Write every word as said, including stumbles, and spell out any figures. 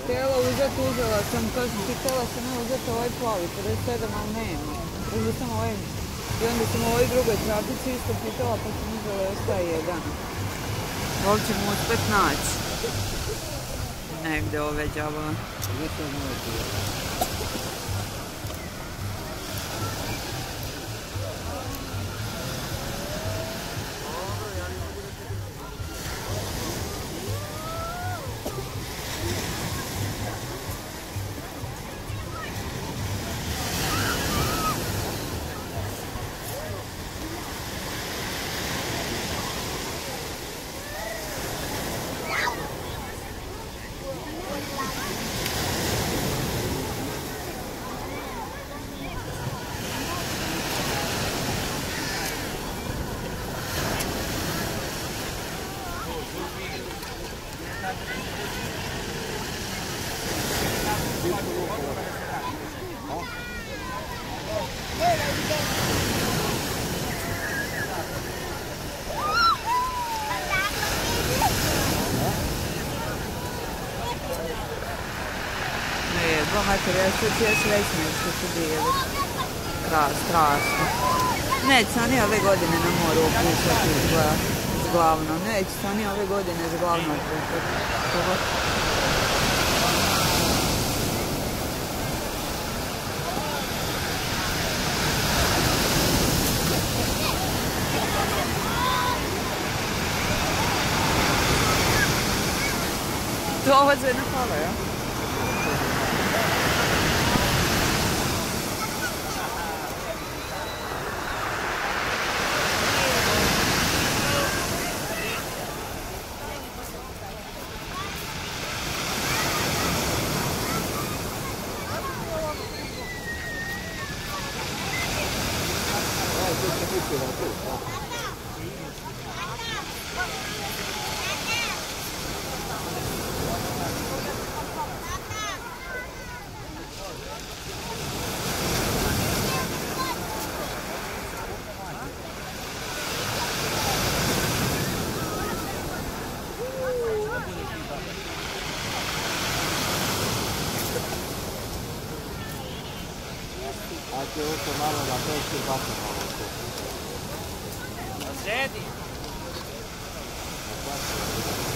htjela uzeti, uzela sam, kažem ti, htjela sam ne uzeti ovaj plavi, pedeset sedam, ali nema. Uzela sam ovaj, i onda sam u ovoj drugoj trafici isto pitala, pa sam uzela još taj jedan. Ovo ćemo uspjet naći. Negdje ove džavole. Mater, ja sad još većne što su bili. Kras, strašno. Neće se oni ove godine na moru opuštati s glavnom. Neće se oni ove godine s glavnom opuštati. Dolaze na pala, ja? Anche questo mano da pesce fatto Sedi!